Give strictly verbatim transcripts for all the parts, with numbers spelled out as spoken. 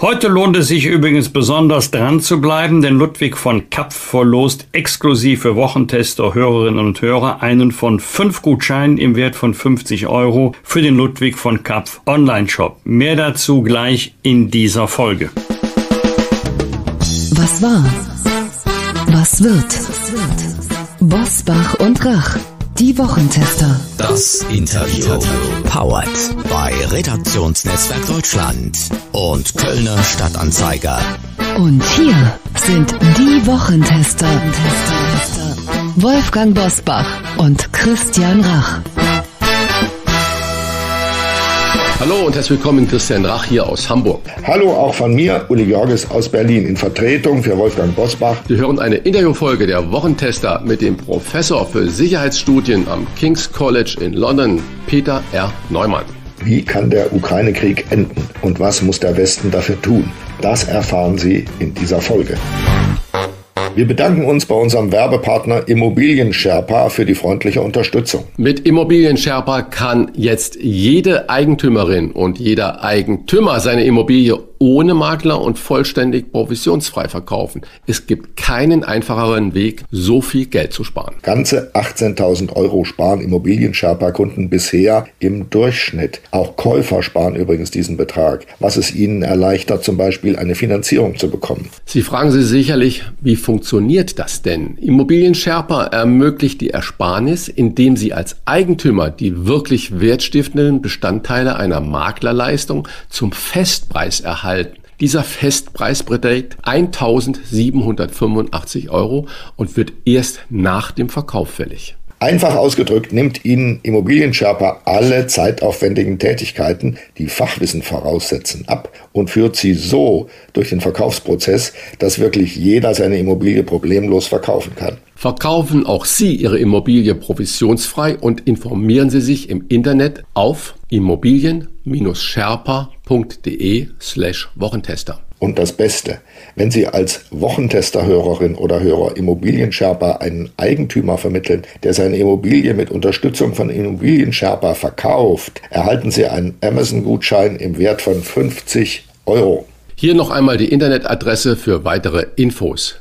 Heute lohnt es sich übrigens besonders dran zu bleiben, denn Ludwig von Kapf verlost exklusiv für Wochentester, Hörerinnen und Hörer einen von fünf Gutscheinen im Wert von fünfzig Euro für den Ludwig von Kapf Online-Shop. Mehr dazu gleich in dieser Folge. Was war? Was wird? Bosbach und Rach, die Wochentester. Das Interview. Powered bei Redaktionsnetzwerk Deutschland und Kölner Stadtanzeiger. Und hier sind die Wochentester. Wolfgang Bosbach und Christian Rach. Hallo und herzlich willkommen, Christian Rach hier aus Hamburg. Hallo auch von mir, Uli Georges aus Berlin, in Vertretung für Wolfgang Bosbach. Sie hören eine Interviewfolge der Wochentester mit dem Professor für Sicherheitsstudien am King's College in London, Peter R. Neumann. Wie kann der Ukraine-Krieg enden und was muss der Westen dafür tun? Das erfahren Sie in dieser Folge. Wir bedanken uns bei unserem Werbepartner Immobilien Sherpa für die freundliche Unterstützung. Mit Immobilien Sherpa kann jetzt jede Eigentümerin und jeder Eigentümer seine Immobilie ohne Makler und vollständig provisionsfrei verkaufen. Es gibt keinen einfacheren Weg, so viel Geld zu sparen. Ganze achtzehntausend Euro sparen Immobilien Sherpa-Kunden bisher im Durchschnitt. Auch Käufer sparen übrigens diesen Betrag, was es ihnen erleichtert, zum Beispiel eine Finanzierung zu bekommen. Sie fragen sich sicherlich, wie funktioniert das denn? Immobilien Sherpa ermöglicht die Ersparnis, indem Sie als Eigentümer die wirklich wertstiftenden Bestandteile einer Maklerleistung zum Festpreis erhalten. Dieser Festpreis beträgt eintausendsiebenhundertfünfundachtzig Euro und wird erst nach dem Verkauf fällig. Einfach ausgedrückt nimmt Ihnen Immobilien Sherpa alle zeitaufwendigen Tätigkeiten, die Fachwissen voraussetzen, ab und führt sie so durch den Verkaufsprozess, dass wirklich jeder seine Immobilie problemlos verkaufen kann. Verkaufen auch Sie Ihre Immobilie provisionsfrei und informieren Sie sich im Internet auf immobilien-sherpa.de slash Wochentester. Und das Beste, wenn Sie als Wochentester-Hörerin oder Hörer Immobilien Sherpa einen Eigentümer vermitteln, der seine Immobilie mit Unterstützung von Immobilien Sherpa verkauft, erhalten Sie einen Amazon-Gutschein im Wert von fünfzig Euro. Hier noch einmal die Internetadresse für weitere Infos.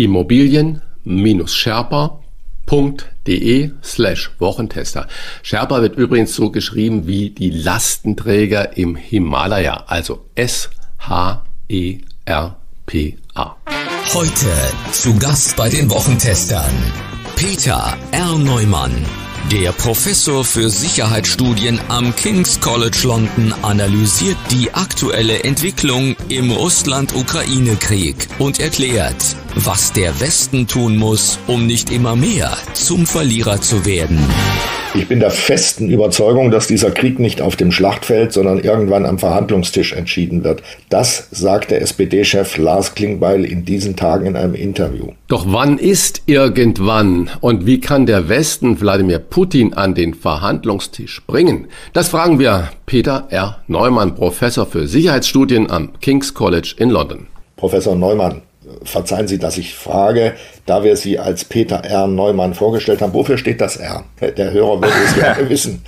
Immobilien-sherpa.de slash Wochentester. Sherpa wird übrigens so geschrieben wie die Lastenträger im Himalaya, also S H E R P A. Heute zu Gast bei den Wochentestern Peter R. Neumann. Der Professor für Sicherheitsstudien am King's College London analysiert die aktuelle Entwicklung im Russland-Ukraine-Krieg und erklärt, was der Westen tun muss, um nicht immer mehr zum Verlierer zu werden. Ich bin der festen Überzeugung, dass dieser Krieg nicht auf dem Schlachtfeld, sondern irgendwann am Verhandlungstisch entschieden wird. Das sagte S P D-Chef Lars Klingbeil in diesen Tagen in einem Interview. Doch wann ist irgendwann und wie kann der Westen Wladimir Putin an den Verhandlungstisch bringen? Das fragen wir Peter R. Neumann, Professor für Sicherheitsstudien am King's College in London. Professor Neumann, verzeihen Sie, dass ich frage, da wir Sie als Peter R. Neumann vorgestellt haben, wofür steht das R? Der Hörer würde es gerne wissen.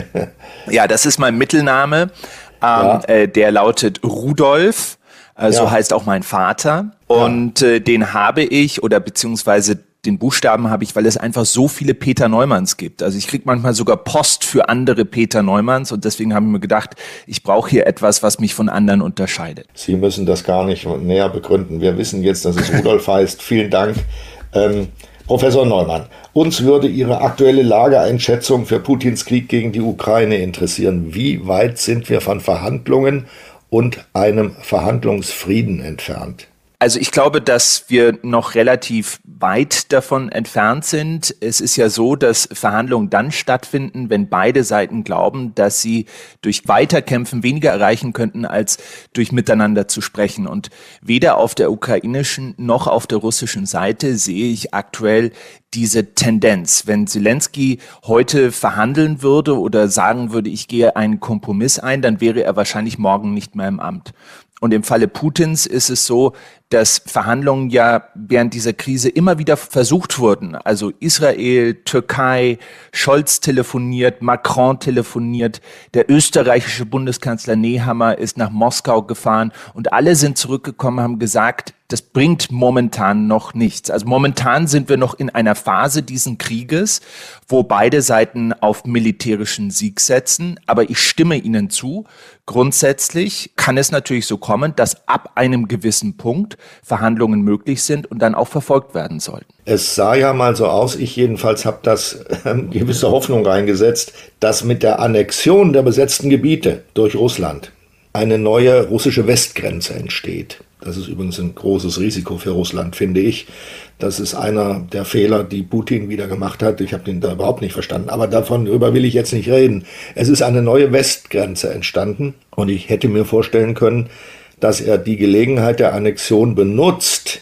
Ja, das ist mein Mittelname. Ähm, Ja. äh, der lautet Rudolf, äh, so Ja. heißt auch mein Vater. Und äh, den habe ich, oder beziehungsweise den Buchstaben habe ich, weil es einfach so viele Peter Neumanns gibt. Also ich kriege manchmal sogar Post für andere Peter Neumanns und deswegen habe ich mir gedacht, ich brauche hier etwas, was mich von anderen unterscheidet. Sie müssen das gar nicht näher begründen. Wir wissen jetzt, dass es Rudolf heißt. Vielen Dank. Ähm, Professor Neumann, uns würde Ihre aktuelle Lageeinschätzung für Putins Krieg gegen die Ukraine interessieren. Wie weit sind wir von Verhandlungen und einem Verhandlungsfrieden entfernt? Also ich glaube, dass wir noch relativ weit davon entfernt sind. Es ist ja so, dass Verhandlungen dann stattfinden, wenn beide Seiten glauben, dass sie durch Weiterkämpfen weniger erreichen könnten, als durch miteinander zu sprechen. Und weder auf der ukrainischen noch auf der russischen Seite sehe ich aktuell diese Tendenz. Wenn Zelensky heute verhandeln würde oder sagen würde, ich gehe einen Kompromiss ein, dann wäre er wahrscheinlich morgen nicht mehr im Amt. Und im Falle Putins ist es so, dass Verhandlungen ja während dieser Krise immer wieder versucht wurden. Also Israel, Türkei, Scholz telefoniert, Macron telefoniert, der österreichische Bundeskanzler Nehammer ist nach Moskau gefahren und alle sind zurückgekommen, haben gesagt, das bringt momentan noch nichts. Also momentan sind wir noch in einer Phase diesen Krieges, wo beide Seiten auf militärischen Sieg setzen. Aber ich stimme Ihnen zu. Grundsätzlich kann es natürlich so kommen, dass ab einem gewissen Punkt Verhandlungen möglich sind und dann auch verfolgt werden sollten. Es sah ja mal so aus, ich jedenfalls habe das äh, gewisse Hoffnung reingesetzt, dass mit der Annexion der besetzten Gebiete durch Russland eine neue russische Westgrenze entsteht. Das ist übrigens ein großes Risiko für Russland, finde ich. Das ist einer der Fehler, die Putin wieder gemacht hat. Ich habe den da überhaupt nicht verstanden, aber davon darüber will ich jetzt nicht reden. Es ist eine neue Westgrenze entstanden und ich hätte mir vorstellen können, dass er die Gelegenheit der Annexion benutzt,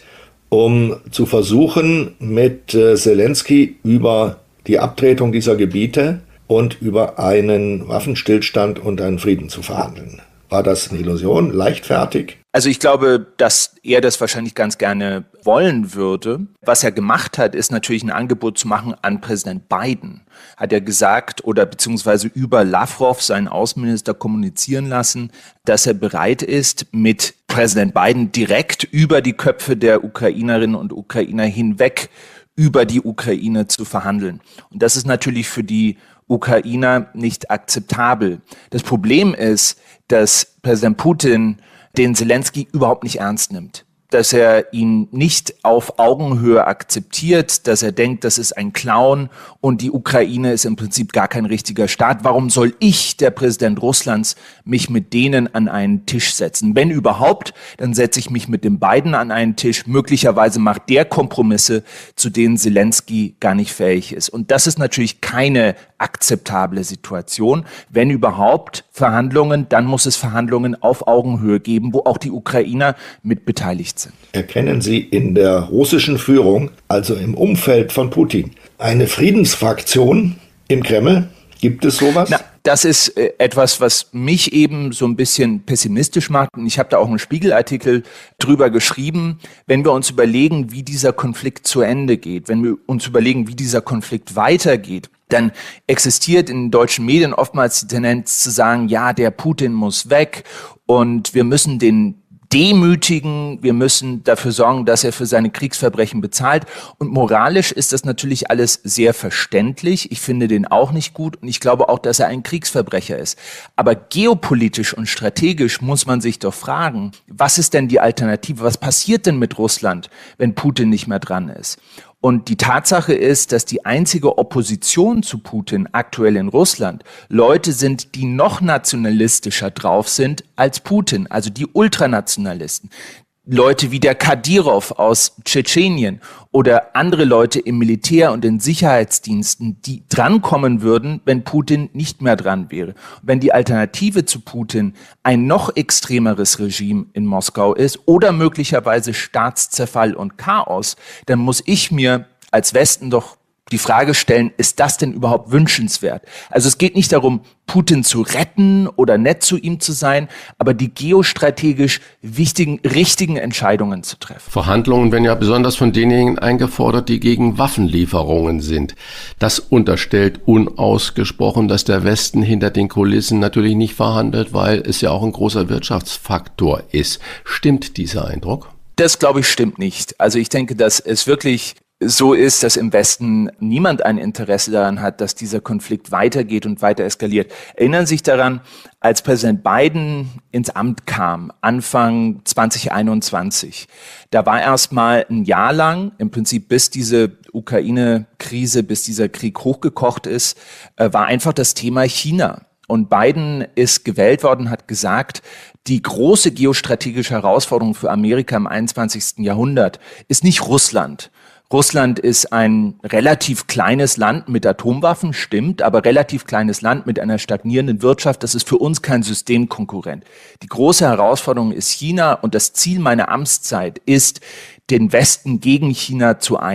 um zu versuchen, mit äh, Zelensky über die Abtretung dieser Gebiete und über einen Waffenstillstand und einen Frieden zu verhandeln. War das eine Illusion, leichtfertig? Also ich glaube, dass er das wahrscheinlich ganz gerne wollen würde. Was er gemacht hat, ist natürlich ein Angebot zu machen an Präsident Biden. Hat er gesagt oder beziehungsweise über Lavrov, seinen Außenminister, kommunizieren lassen, dass er bereit ist, mit Präsident Biden direkt über die Köpfe der Ukrainerinnen und Ukrainer hinweg über die Ukraine zu verhandeln. Und das ist natürlich für die Ukrainer nicht akzeptabel. Das Problem ist, dass Präsident Putin den Zelensky überhaupt nicht ernst nimmt. Dass er ihn nicht auf Augenhöhe akzeptiert, dass er denkt, das ist ein Clown und die Ukraine ist im Prinzip gar kein richtiger Staat. Warum soll ich, der Präsident Russlands, mich mit denen an einen Tisch setzen? Wenn überhaupt, dann setze ich mich mit den beiden an einen Tisch. Möglicherweise macht der Kompromisse, zu denen Zelensky gar nicht fähig ist. Und das ist natürlich keine akzeptable Situation. Wenn überhaupt Verhandlungen, dann muss es Verhandlungen auf Augenhöhe geben, wo auch die Ukrainer mit beteiligt sind. Erkennen Sie in der russischen Führung, also im Umfeld von Putin, eine Friedensfraktion im Kreml? Gibt es sowas? Na, das ist äh, etwas, was mich eben so ein bisschen pessimistisch macht. Und ich habe da auch einen Spiegelartikel drüber geschrieben. Wenn wir uns überlegen, wie dieser Konflikt zu Ende geht, wenn wir uns überlegen, wie dieser Konflikt weitergeht, dann existiert in deutschen Medien oftmals die Tendenz zu sagen, ja, der Putin muss weg und wir müssen den demütigen, wir müssen dafür sorgen, dass er für seine Kriegsverbrechen bezahlt. Und moralisch ist das natürlich alles sehr verständlich. Ich finde den auch nicht gut und ich glaube auch, dass er ein Kriegsverbrecher ist. Aber geopolitisch und strategisch muss man sich doch fragen, was ist denn die Alternative? Was passiert denn mit Russland, wenn Putin nicht mehr dran ist? Und die Tatsache ist, dass die einzige Opposition zu Putin aktuell in Russland Leute sind, die noch nationalistischer drauf sind als Putin, also die Ultranationalisten. Leute wie der Kadyrov aus Tschetschenien oder andere Leute im Militär und in Sicherheitsdiensten, die drankommen würden, wenn Putin nicht mehr dran wäre. Wenn die Alternative zu Putin ein noch extremeres Regime in Moskau ist oder möglicherweise Staatszerfall und Chaos, dann muss ich mir als Westen doch die Frage stellen, ist das denn überhaupt wünschenswert? Also es geht nicht darum, Putin zu retten oder nett zu ihm zu sein, aber die geostrategisch wichtigen, richtigen Entscheidungen zu treffen. Verhandlungen werden ja besonders von denjenigen eingefordert, die gegen Waffenlieferungen sind. Das unterstellt unausgesprochen, dass der Westen hinter den Kulissen natürlich nicht verhandelt, weil es ja auch ein großer Wirtschaftsfaktor ist. Stimmt dieser Eindruck? Das, glaube ich, stimmt nicht. Also ich denke, dass es wirklich so ist, dass im Westen niemand ein Interesse daran hat, dass dieser Konflikt weitergeht und weiter eskaliert. Erinnern Sie sich daran, als Präsident Biden ins Amt kam, Anfang zwanzig einundzwanzig, da war erst mal ein Jahr lang, im Prinzip bis diese Ukraine-Krise, bis dieser Krieg hochgekocht ist, war einfach das Thema China. Und Biden ist gewählt worden, hat gesagt, die große geostrategische Herausforderung für Amerika im einundzwanzigsten Jahrhundert ist nicht Russland. Russland ist ein relativ kleines Land mit Atomwaffen, stimmt, aber relativ kleines Land mit einer stagnierenden Wirtschaft. Das ist für uns kein Systemkonkurrent. Die große Herausforderung ist China und das Ziel meiner Amtszeit ist, den Westen gegen China zu einen.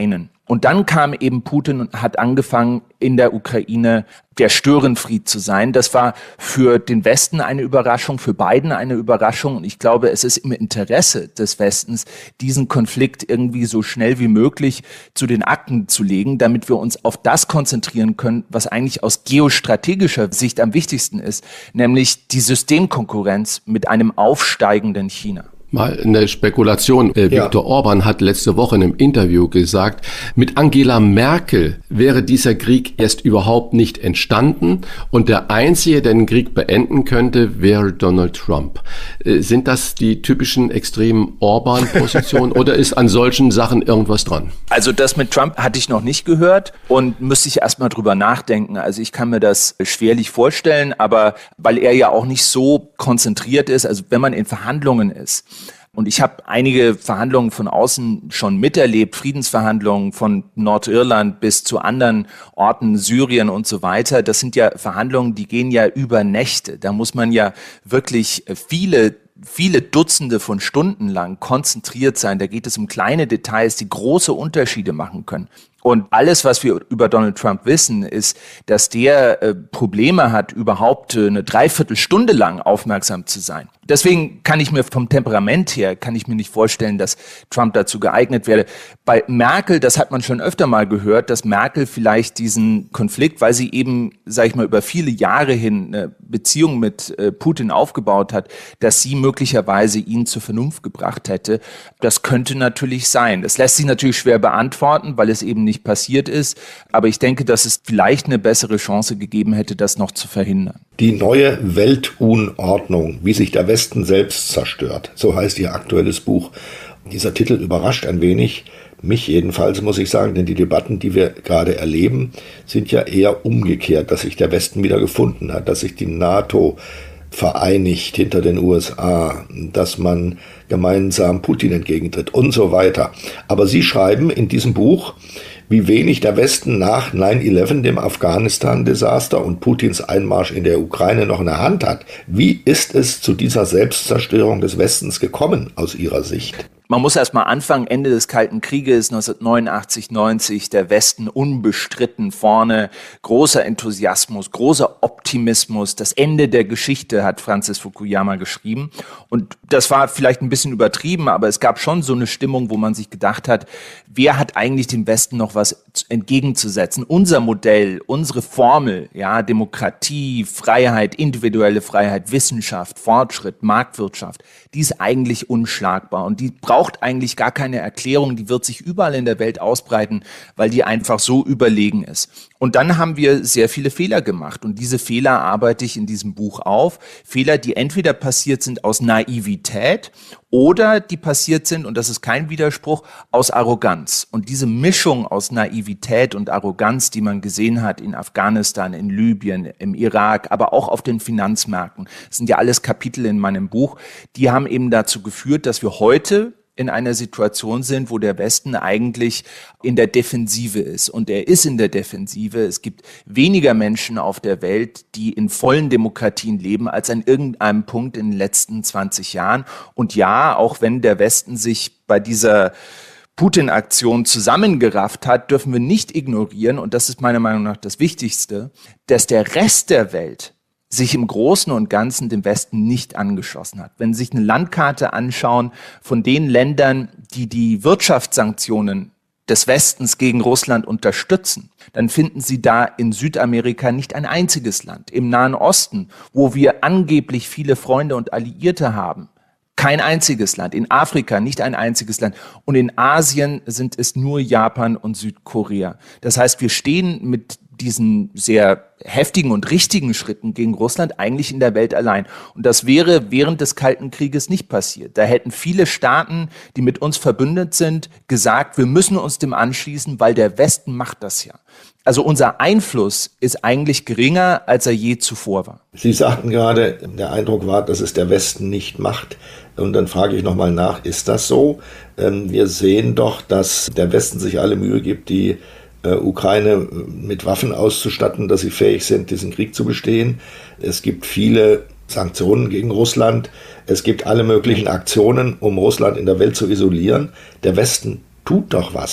Und dann kam eben Putin und hat angefangen, in der Ukraine der Störenfried zu sein. Das war für den Westen eine Überraschung, für Biden eine Überraschung. Und ich glaube, es ist im Interesse des Westens, diesen Konflikt irgendwie so schnell wie möglich zu den Akten zu legen, damit wir uns auf das konzentrieren können, was eigentlich aus geostrategischer Sicht am wichtigsten ist, nämlich die Systemkonkurrenz mit einem aufsteigenden China. Mal eine Spekulation. Äh, Ja. Viktor Orban hat letzte Woche in einem Interview gesagt, mit Angela Merkel wäre dieser Krieg erst überhaupt nicht entstanden und der Einzige, der den Krieg beenden könnte, wäre Donald Trump. Äh, sind das die typischen extremen Orban-Positionen oder ist an solchen Sachen irgendwas dran? Also das mit Trump hatte ich noch nicht gehört und müsste ich erst mal drüber nachdenken. Also ich kann mir das schwerlich vorstellen, aber weil er ja auch nicht so konzentriert ist, also wenn man in Verhandlungen ist, und ich habe einige Verhandlungen von außen schon miterlebt, Friedensverhandlungen von Nordirland bis zu anderen Orten, Syrien und so weiter. Das sind ja Verhandlungen, die gehen ja über Nächte. Da muss man ja wirklich viele viele Dutzende von Stunden lang konzentriert sein. Da geht es um kleine Details, die große Unterschiede machen können. Und alles, was wir über Donald Trump wissen, ist, dass der äh, Probleme hat, überhaupt äh, eine Dreiviertelstunde lang aufmerksam zu sein. Deswegen kann ich mir vom Temperament her, kann ich mir nicht vorstellen, dass Trump dazu geeignet wäre. Bei Merkel, das hat man schon öfter mal gehört, dass Merkel vielleicht diesen Konflikt, weil sie eben, sag ich mal, über viele Jahre hin eine Beziehung mit äh, Putin aufgebaut hat, dass sie möglicherweise ihn zur Vernunft gebracht hätte. Das könnte natürlich sein. Das lässt sich natürlich schwer beantworten, weil es eben nicht passiert ist. Aber ich denke, dass es vielleicht eine bessere Chance gegeben hätte, das noch zu verhindern. Die neue Weltunordnung, wie sich der Westen selbst zerstört. So heißt ihr aktuelles Buch. Dieser Titel überrascht ein wenig, mich jedenfalls, muss ich sagen, denn die Debatten, die wir gerade erleben, sind ja eher umgekehrt, dass sich der Westen wieder gefunden hat, dass sich die NATO vereinigt hinter den U S A, dass man gemeinsam Putin entgegentritt und so weiter. Aber Sie schreiben in diesem Buch, wie wenig der Westen nach neun elf, dem Afghanistan-Desaster und Putins Einmarsch in der Ukraine noch in der Hand hat. Wie ist es zu dieser Selbstzerstörung des Westens gekommen aus Ihrer Sicht? Man muss erst mal anfangen, Ende des Kalten Krieges, neunzehnhundertneunundachtzig, neunzig, der Westen unbestritten vorne, großer Enthusiasmus, großer Optimismus, das Ende der Geschichte, hat Francis Fukuyama geschrieben. Und das war vielleicht ein bisschen übertrieben, aber es gab schon so eine Stimmung, wo man sich gedacht hat, wer hat eigentlich dem Westen noch was entgegenzusetzen? Unser Modell, unsere Formel, ja, Demokratie, Freiheit, individuelle Freiheit, Wissenschaft, Fortschritt, Marktwirtschaft, die ist eigentlich unschlagbar und die braucht braucht eigentlich gar keine Erklärung, die wird sich überall in der Welt ausbreiten, weil die einfach so überlegen ist. Und dann haben wir sehr viele Fehler gemacht und diese Fehler arbeite ich in diesem Buch auf. Fehler, die entweder passiert sind aus Naivität oder die passiert sind, und das ist kein Widerspruch, aus Arroganz. Und diese Mischung aus Naivität und Arroganz, die man gesehen hat in Afghanistan, in Libyen, im Irak, aber auch auf den Finanzmärkten, das sind ja alles Kapitel in meinem Buch, die haben eben dazu geführt, dass wir heute in einer Situation sind, wo der Westen eigentlich in der Defensive ist. Und er ist in der Defensive. Es gibt weniger Menschen auf der Welt, die in vollen Demokratien leben, als an irgendeinem Punkt in den letzten zwanzig Jahren. Und ja, auch wenn der Westen sich bei dieser Putin-Aktion zusammengerafft hat, dürfen wir nicht ignorieren, und das ist meiner Meinung nach das Wichtigste, dass der Rest der Welt sich im Großen und Ganzen dem Westen nicht angeschlossen hat. Wenn Sie sich eine Landkarte anschauen von den Ländern, die die Wirtschaftssanktionen des Westens gegen Russland unterstützen, dann finden Sie da in Südamerika nicht ein einziges Land. Im Nahen Osten, wo wir angeblich viele Freunde und Alliierte haben, kein einziges Land. In Afrika nicht ein einziges Land. Und in Asien sind es nur Japan und Südkorea. Das heißt, wir stehen mit diesen sehr heftigen und richtigen Schritten gegen Russland eigentlich in der Welt allein. Und das wäre während des Kalten Krieges nicht passiert. Da hätten viele Staaten, die mit uns verbündet sind, gesagt, wir müssen uns dem anschließen, weil der Westen macht das ja. Also unser Einfluss ist eigentlich geringer, als er je zuvor war. Sie sagten gerade, der Eindruck war, dass es der Westen nicht macht. Und dann frage ich nochmal nach, ist das so? Wir sehen doch, dass der Westen sich alle Mühe gibt, die Ukraine mit Waffen auszustatten, dass sie fähig sind, diesen Krieg zu bestehen. Es gibt viele Sanktionen gegen Russland. Es gibt alle möglichen Aktionen, um Russland in der Welt zu isolieren. Der Westen tut doch was.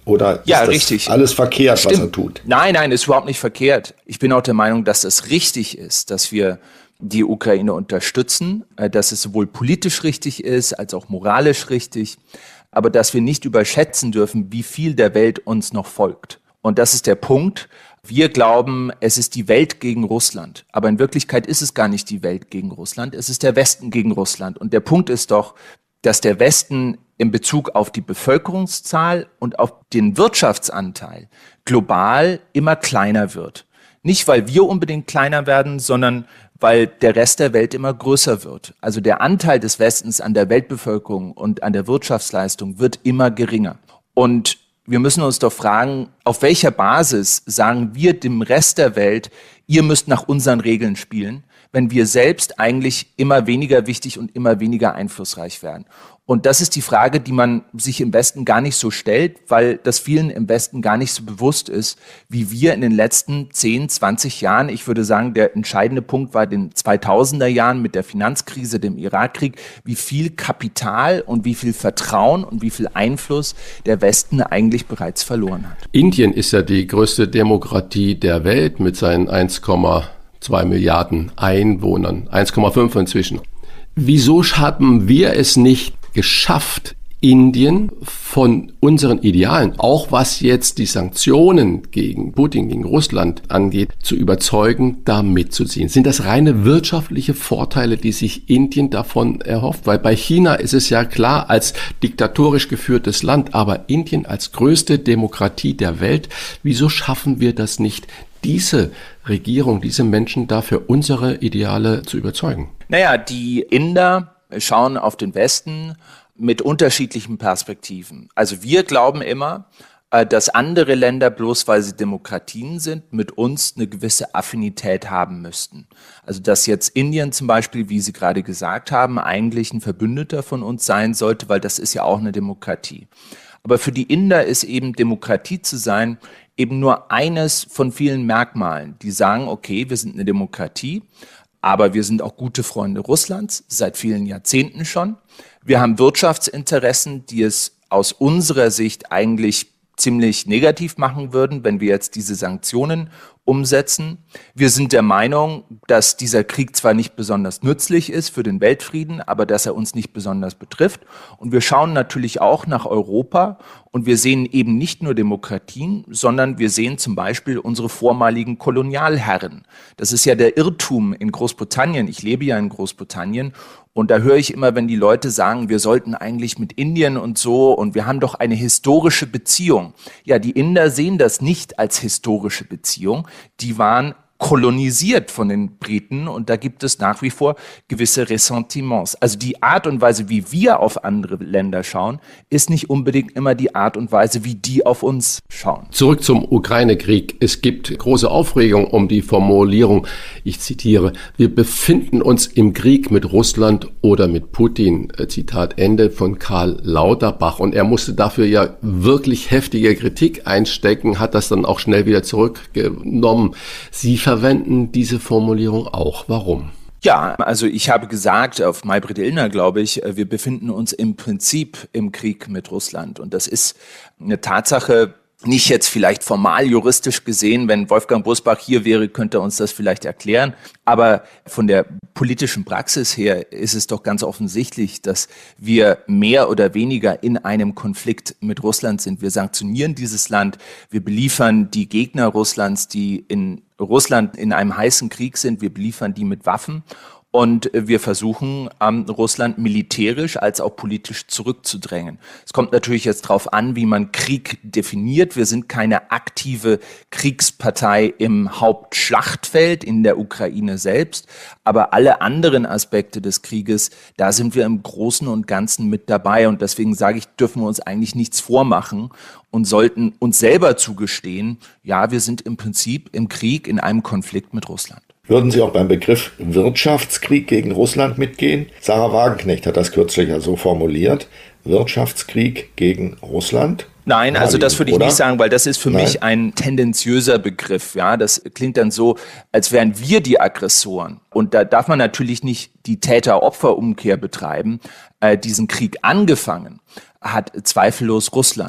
Oder ist ja, das richtig. alles verkehrt, Stimmt. was er tut? Nein, nein, ist überhaupt nicht verkehrt. Ich bin auch der Meinung, dass es richtig ist, dass wir die Ukraine unterstützen, dass es sowohl politisch richtig ist, als auch moralisch richtig, aber dass wir nicht überschätzen dürfen, wie viel der Welt uns noch folgt. Und das ist der Punkt. Wir glauben, es ist die Welt gegen Russland. Aber in Wirklichkeit ist es gar nicht die Welt gegen Russland. Es ist der Westen gegen Russland. Und der Punkt ist doch, dass der Westen in Bezug auf die Bevölkerungszahl und auf den Wirtschaftsanteil global immer kleiner wird. Nicht, weil wir unbedingt kleiner werden, sondern weil der Rest der Welt immer größer wird. Also der Anteil des Westens an der Weltbevölkerung und an der Wirtschaftsleistung wird immer geringer. Und wir müssen uns doch fragen, auf welcher Basis sagen wir dem Rest der Welt, ihr müsst nach unseren Regeln spielen, wenn wir selbst eigentlich immer weniger wichtig und immer weniger einflussreich werden. Und das ist die Frage, die man sich im Westen gar nicht so stellt, weil das vielen im Westen gar nicht so bewusst ist, wie wir in den letzten zehn, zwanzig Jahren, ich würde sagen, der entscheidende Punkt war in den zweitausender Jahren mit der Finanzkrise, dem Irakkrieg, wie viel Kapital und wie viel Vertrauen und wie viel Einfluss der Westen eigentlich bereits verloren hat. Indien ist ja die größte Demokratie der Welt mit seinen eins Komma zwei Milliarden Einwohnern, eins Komma fünf inzwischen. Wieso haben wir es nicht geschafft, Indien von unseren Idealen, auch was jetzt die Sanktionen gegen Putin, gegen Russland angeht, zu überzeugen, da mitzuziehen? Sind das reine wirtschaftliche Vorteile, die sich Indien davon erhofft? Weil bei China ist es ja klar, als diktatorisch geführtes Land, aber Indien als größte Demokratie der Welt, wieso schaffen wir das nicht, diese Regierung, diese Menschen dafür unsere Ideale zu überzeugen? Naja, die Inder schauen auf den Westen mit unterschiedlichen Perspektiven. Also wir glauben immer, dass andere Länder, bloß weil sie Demokratien sind, mit uns eine gewisse Affinität haben müssten. Also dass jetzt Indien zum Beispiel, wie Sie gerade gesagt haben, eigentlich ein Verbündeter von uns sein sollte, weil das ist ja auch eine Demokratie. Aber für die Inder ist eben Demokratie zu sein eben nur eines von vielen Merkmalen, die sagen, okay, wir sind eine Demokratie, aber wir sind auch gute Freunde Russlands, seit vielen Jahrzehnten schon. Wir haben Wirtschaftsinteressen, die es aus unserer Sicht eigentlich ziemlich negativ machen würden, wenn wir jetzt diese Sanktionen umsetzen. Wir sind der Meinung, dass dieser Krieg zwar nicht besonders nützlich ist für den Weltfrieden, aber dass er uns nicht besonders betrifft. Und wir schauen natürlich auch nach Europa und wir sehen eben nicht nur Demokratien, sondern wir sehen zum Beispiel unsere vormaligen Kolonialherren. Das ist ja der Irrtum in Großbritannien. Ich lebe ja in Großbritannien. Und da höre ich immer, wenn die Leute sagen, wir sollten eigentlich mit Indien und so und wir haben doch eine historische Beziehung. Ja, die Inder sehen das nicht als historische Beziehung. Die waren kolonisiert von den Briten und da gibt es nach wie vor gewisse Ressentiments. Also die Art und Weise, wie wir auf andere Länder schauen, ist nicht unbedingt immer die Art und Weise, wie die auf uns schauen. Zurück zum Ukraine-Krieg. Es gibt große Aufregung um die Formulierung, ich zitiere, wir befinden uns im Krieg mit Russland oder mit Putin, Zitat Ende von Karl Lauterbach. Und er musste dafür ja wirklich heftige Kritik einstecken, hat das dann auch schnell wieder zurückgenommen. Sie verwenden diese Formulierung auch. Warum? Ja, also ich habe gesagt, auf Maybrit Illner, glaube ich, wir befinden uns im Prinzip im Krieg mit Russland. Und das ist eine Tatsache, nicht jetzt vielleicht formal juristisch gesehen, wenn Wolfgang Bosbach hier wäre, könnte er uns das vielleicht erklären. Aber von der politischen Praxis her ist es doch ganz offensichtlich, dass wir mehr oder weniger in einem Konflikt mit Russland sind. Wir sanktionieren dieses Land, wir beliefern die Gegner Russlands, die in Russland in einem heißen Krieg sind, wir beliefern die mit Waffen. Und wir versuchen, ähm, Russland militärisch als auch politisch zurückzudrängen. Es kommt natürlich jetzt darauf an, wie man Krieg definiert. Wir sind keine aktive Kriegspartei im Hauptschlachtfeld in der Ukraine selbst. Aber alle anderen Aspekte des Krieges, da sind wir im Großen und Ganzen mit dabei. Und deswegen sage ich, dürfen wir uns eigentlich nichts vormachen und sollten uns selber zugestehen, ja, wir sind im Prinzip im Krieg, in einem Konflikt mit Russland. Würden Sie auch beim Begriff Wirtschaftskrieg gegen Russland mitgehen? Sarah Wagenknecht hat das kürzlich ja so formuliert. Wirtschaftskrieg gegen Russland? Nein, also das würde ich oder? nicht sagen, weil das ist für Nein. mich ein tendenziöser Begriff. Ja, das klingt dann so, als wären wir die Aggressoren. Und da darf man natürlich nicht die Täter-Opfer-Umkehr betreiben. Äh, diesen Krieg angefangen hat zweifellos Russland.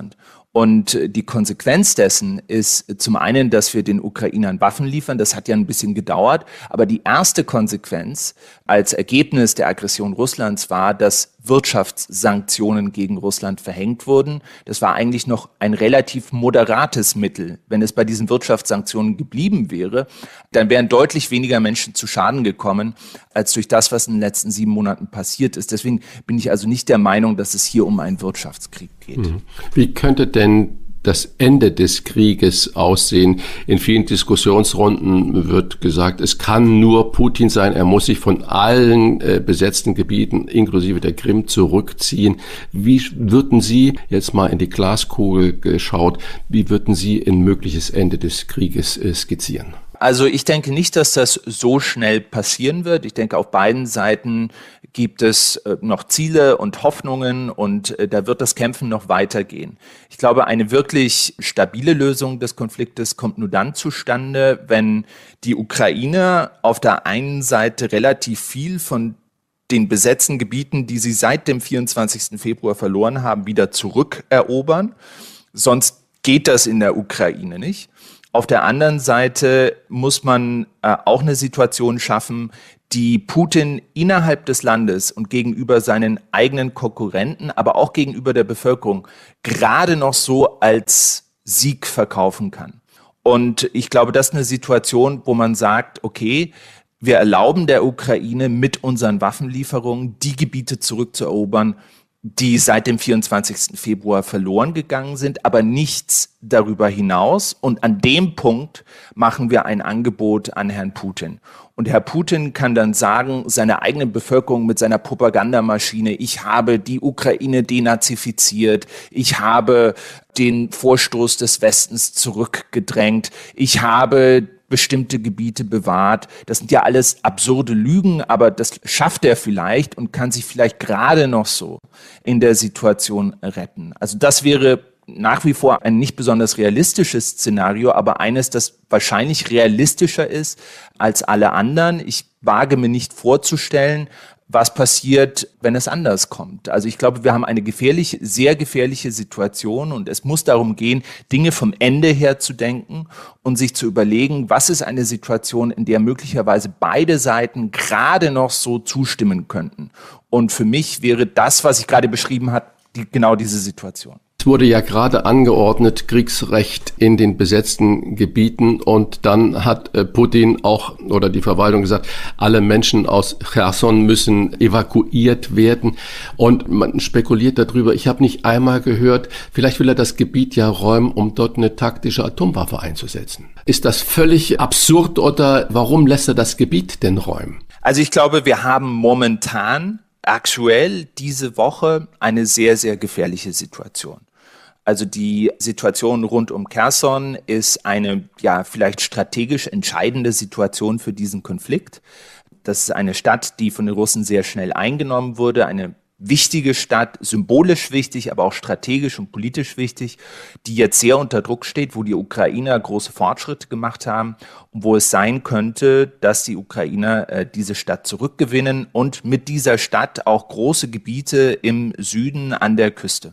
Und die Konsequenz dessen ist zum einen, dass wir den Ukrainern Waffen liefern. Das hat ja ein bisschen gedauert. Aber die erste Konsequenz als Ergebnis der Aggression Russlands war, dass Wirtschaftssanktionen gegen Russland verhängt wurden. Das war eigentlich noch ein relativ moderates Mittel. Wenn es bei diesen Wirtschaftssanktionen geblieben wäre, dann wären deutlich weniger Menschen zu Schaden gekommen, als durch das, was in den letzten sieben Monaten passiert ist. Deswegen bin ich also nicht der Meinung, dass es hier um einen Wirtschaftskrieg geht. Wie könnte denn das Ende des Krieges aussehen? In vielen Diskussionsrunden wird gesagt, es kann nur Putin sein, er muss sich von allen äh, besetzten Gebieten, inklusive der Krim, zurückziehen. Wie würden Sie, jetzt mal in die Glaskugel geschaut, wie würden Sie ein mögliches Ende des Krieges äh, skizzieren? Also ich denke nicht, dass das so schnell passieren wird. Ich denke, auf beiden Seiten gibt es noch Ziele und Hoffnungen und da wird das Kämpfen noch weitergehen. Ich glaube, eine wirklich stabile Lösung des Konfliktes kommt nur dann zustande, wenn die Ukrainer auf der einen Seite relativ viel von den besetzten Gebieten, die sie seit dem vierundzwanzigsten Februar verloren haben, wieder zurückerobern. Sonst geht das in der Ukraine nicht. Auf der anderen Seite muss man äh, auch eine Situation schaffen, die Putin innerhalb des Landes und gegenüber seinen eigenen Konkurrenten, aber auch gegenüber der Bevölkerung gerade noch so als Sieg verkaufen kann. Und ich glaube, das ist eine Situation, wo man sagt, okay, wir erlauben der Ukraine mit unseren Waffenlieferungen die Gebiete zurückzuerobern, die seit dem vierundzwanzigsten Februar verloren gegangen sind, aber nichts darüber hinaus. Und an dem Punkt machen wir ein Angebot an Herrn Putin. Und Herr Putin kann dann sagen, seiner eigenen Bevölkerung mit seiner Propagandamaschine, ich habe die Ukraine denazifiziert, ich habe den Vorstoß des Westens zurückgedrängt, ich habe bestimmte Gebiete bewahrt. Das sind ja alles absurde Lügen, aber das schafft er vielleicht und kann sich vielleicht gerade noch so in der Situation retten. Also das wäre nach wie vor ein nicht besonders realistisches Szenario, aber eines, das wahrscheinlich realistischer ist als alle anderen. Ich wage mir nicht vorzustellen, was passiert, wenn es anders kommt. Also ich glaube, wir haben eine gefährliche, sehr gefährliche Situation und es muss darum gehen, Dinge vom Ende her zu denken und sich zu überlegen, was ist eine Situation, in der möglicherweise beide Seiten gerade noch so zustimmen könnten. Und für mich wäre das, was ich gerade beschrieben habe, die, genau diese Situation. Es wurde ja gerade angeordnet, Kriegsrecht in den besetzten Gebieten und dann hat Putin auch oder die Verwaltung gesagt, alle Menschen aus Cherson müssen evakuiert werden und man spekuliert darüber. Ich habe nicht einmal gehört, vielleicht will er das Gebiet ja räumen, um dort eine taktische Atomwaffe einzusetzen. Ist das völlig absurd oder warum lässt er das Gebiet denn räumen? Also ich glaube, wir haben momentan aktuell diese Woche eine sehr, sehr gefährliche Situation. Also die Situation rund um Cherson ist eine, ja, vielleicht strategisch entscheidende Situation für diesen Konflikt. Das ist eine Stadt, die von den Russen sehr schnell eingenommen wurde, eine wichtige Stadt, symbolisch wichtig, aber auch strategisch und politisch wichtig, die jetzt sehr unter Druck steht, wo die Ukrainer große Fortschritte gemacht haben und wo es sein könnte, dass die Ukrainer äh, diese Stadt zurückgewinnen und mit dieser Stadt auch große Gebiete im Süden an der Küste.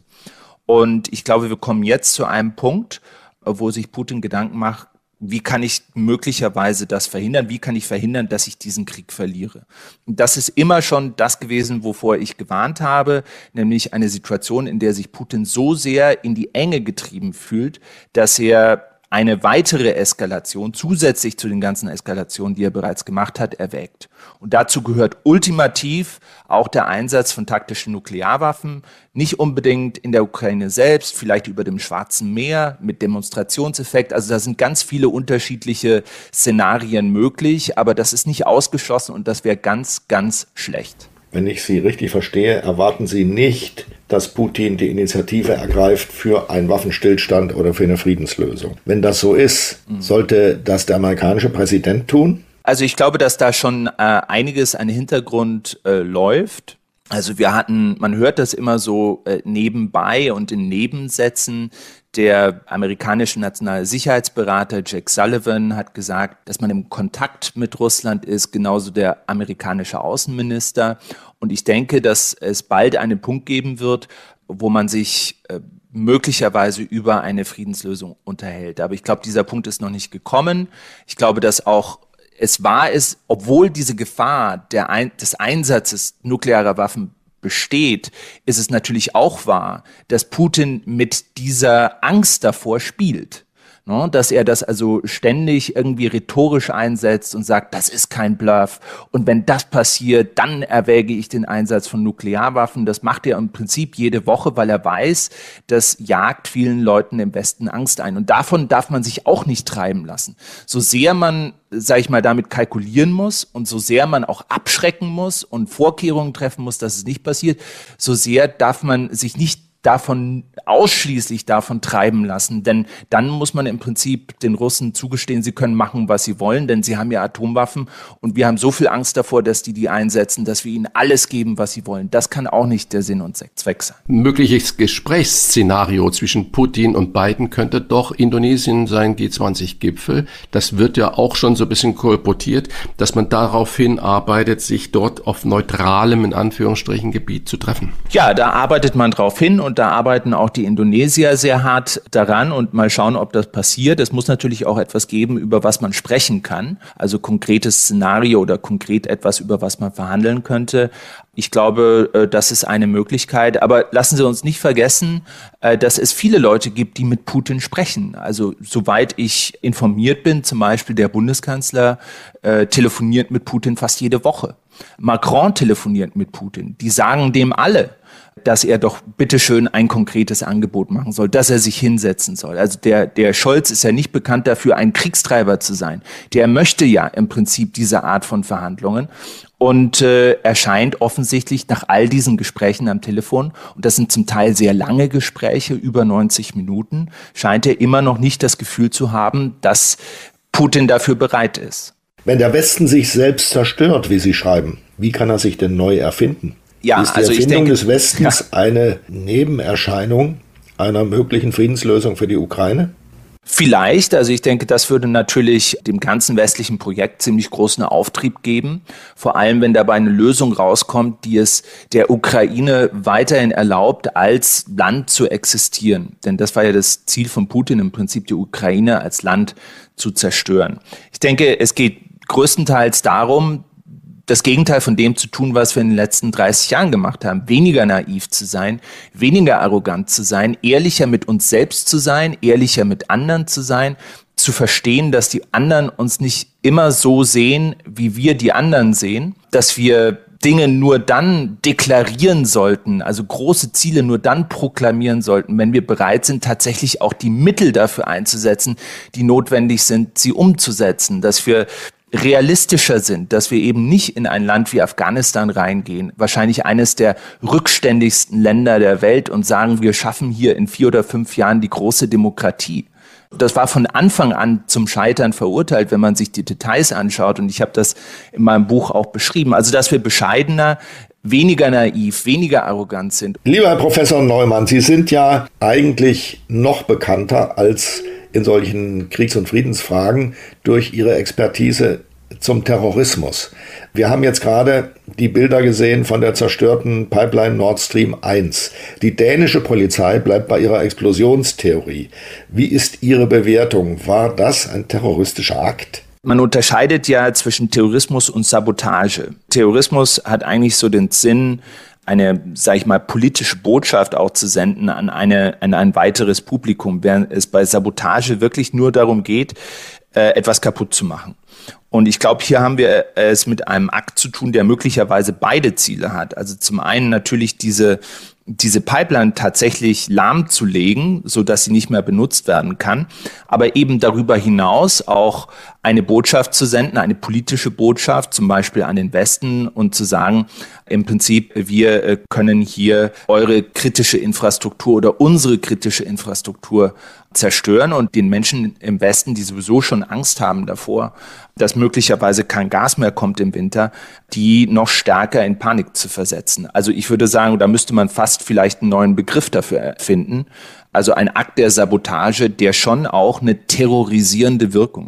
Und ich glaube, wir kommen jetzt zu einem Punkt, wo sich Putin Gedanken macht, wie kann ich möglicherweise das verhindern? Wie kann ich verhindern, dass ich diesen Krieg verliere? Und das ist immer schon das gewesen, wovor ich gewarnt habe, nämlich eine Situation, in der sich Putin so sehr in die Enge getrieben fühlt, dass er eine weitere Eskalation zusätzlich zu den ganzen Eskalationen, die er bereits gemacht hat, erwägt. Und dazu gehört ultimativ auch der Einsatz von taktischen Nuklearwaffen, nicht unbedingt in der Ukraine selbst, vielleicht über dem Schwarzen Meer mit Demonstrationseffekt. Also da sind ganz viele unterschiedliche Szenarien möglich, aber das ist nicht ausgeschlossen und das wäre ganz, ganz schlecht. Wenn ich Sie richtig verstehe, erwarten Sie nicht, dass Putin die Initiative ergreift für einen Waffenstillstand oder für eine Friedenslösung. Wenn das so ist, sollte das der amerikanische Präsident tun? Also ich glaube, dass da schon äh, einiges an Hintergrund äh, läuft. Also wir hatten, man hört das immer so äh, nebenbei und in Nebensätzen. Der amerikanische nationale Sicherheitsberater Jack Sullivan hat gesagt, dass man im Kontakt mit Russland ist, genauso der amerikanische Außenminister. Und ich denke, dass es bald einen Punkt geben wird, wo man sich äh, möglicherweise über eine Friedenslösung unterhält. Aber ich glaube, dieser Punkt ist noch nicht gekommen. Ich glaube, dass auch es wahr ist, obwohl diese Gefahr der Ein- des Einsatzes nuklearer Waffen besteht, ist es natürlich auch wahr, dass Putin mit dieser Angst davor spielt. No, dass er das also ständig irgendwie rhetorisch einsetzt und sagt, das ist kein Bluff. Und wenn das passiert, dann erwäge ich den Einsatz von Nuklearwaffen. Das macht er im Prinzip jede Woche, weil er weiß, das jagt vielen Leuten im Westen Angst ein. Und davon darf man sich auch nicht treiben lassen. So sehr man, sag ich mal, damit kalkulieren muss und so sehr man auch abschrecken muss und Vorkehrungen treffen muss, dass es nicht passiert, so sehr darf man sich nicht davon ausschließlich davon treiben lassen, denn dann muss man im Prinzip den Russen zugestehen, sie können machen, was sie wollen, denn sie haben ja Atomwaffen und wir haben so viel Angst davor, dass die die einsetzen, dass wir ihnen alles geben, was sie wollen. Das kann auch nicht der Sinn und Zweck sein. Ein mögliches Gesprächsszenario zwischen Putin und Biden könnte doch Indonesien sein G zwanzig Gipfel. Das wird ja auch schon so ein bisschen kolportiert, dass man darauf hinarbeitet, sich dort auf neutralem, in Anführungsstrichen, Gebiet zu treffen. Ja, da arbeitet man drauf hin und da arbeiten auch die Indonesier sehr hart daran und mal schauen, ob das passiert. Es muss natürlich auch etwas geben, über was man sprechen kann, also konkretes Szenario oder konkret etwas, über was man verhandeln könnte. Ich glaube, das ist eine Möglichkeit. Aber lassen Sie uns nicht vergessen, dass es viele Leute gibt, die mit Putin sprechen. Also soweit ich informiert bin, zum Beispiel der Bundeskanzler äh, telefoniert mit Putin fast jede Woche. Macron telefoniert mit Putin. Die sagen dem alle, dass er doch bitteschön ein konkretes Angebot machen soll, dass er sich hinsetzen soll. Also der, der Scholz ist ja nicht bekannt dafür, ein Kriegstreiber zu sein. Der möchte ja im Prinzip diese Art von Verhandlungen. Und äh, er scheint offensichtlich nach all diesen Gesprächen am Telefon, und das sind zum Teil sehr lange Gespräche, über neunzig Minuten, scheint er immer noch nicht das Gefühl zu haben, dass Putin dafür bereit ist. Wenn der Westen sich selbst zerstört, wie Sie schreiben, wie kann er sich denn neu erfinden? Ja, ist die also Erfindung ich denke, des Westens ja. eine Nebenerscheinung einer möglichen Friedenslösung für die Ukraine? Vielleicht, also ich denke, das würde natürlich dem ganzen westlichen Projekt ziemlich großen Auftrieb geben. Vor allem, wenn dabei eine Lösung rauskommt, die es der Ukraine weiterhin erlaubt, als Land zu existieren. Denn das war ja das Ziel von Putin, im Prinzip die Ukraine als Land zu zerstören. Ich denke, es geht größtenteils darum, das Gegenteil von dem zu tun, was wir in den letzten dreißig Jahren gemacht haben. Weniger naiv zu sein, weniger arrogant zu sein, ehrlicher mit uns selbst zu sein, ehrlicher mit anderen zu sein, zu verstehen, dass die anderen uns nicht immer so sehen, wie wir die anderen sehen, dass wir Dinge nur dann deklarieren sollten, also große Ziele nur dann proklamieren sollten, wenn wir bereit sind, tatsächlich auch die Mittel dafür einzusetzen, die notwendig sind, sie umzusetzen, dass wir realistischer sind, dass wir eben nicht in ein Land wie Afghanistan reingehen, wahrscheinlich eines der rückständigsten Länder der Welt, und sagen, wir schaffen hier in vier oder fünf Jahren die große Demokratie. Das war von Anfang an zum Scheitern verurteilt, wenn man sich die Details anschaut, und ich habe das in meinem Buch auch beschrieben. Also, dass wir bescheidener, weniger naiv, weniger arrogant sind. Lieber Herr Professor Neumann, Sie sind ja eigentlich noch bekannter als in solchen Kriegs- und Friedensfragen durch Ihre Expertise zum Terrorismus. Wir haben jetzt gerade die Bilder gesehen von der zerstörten Pipeline Nord Stream eins. Die dänische Polizei bleibt bei ihrer Explosionstheorie. Wie ist Ihre Bewertung? War das ein terroristischer Akt? Man unterscheidet ja zwischen Terrorismus und Sabotage. Terrorismus hat eigentlich so den Sinn, eine, sag ich mal, politische Botschaft auch zu senden an eine, an ein weiteres Publikum, während es bei Sabotage wirklich nur darum geht, äh, etwas kaputt zu machen. Und ich glaube, hier haben wir es mit einem Akt zu tun, der möglicherweise beide Ziele hat. Also zum einen natürlich diese diese Pipeline tatsächlich lahmzulegen, so dass sie nicht mehr benutzt werden kann, aber eben darüber hinaus auch eine Botschaft zu senden, eine politische Botschaft, zum Beispiel an den Westen, und zu sagen, im Prinzip, wir können hier eure kritische Infrastruktur oder unsere kritische Infrastruktur zerstören und den Menschen im Westen, die sowieso schon Angst haben davor, dass möglicherweise kein Gas mehr kommt im Winter, die noch stärker in Panik zu versetzen. Also ich würde sagen, da müsste man fast vielleicht einen neuen Begriff dafür erfinden. Also ein Akt der Sabotage, der schon auch eine terrorisierende Wirkung hat.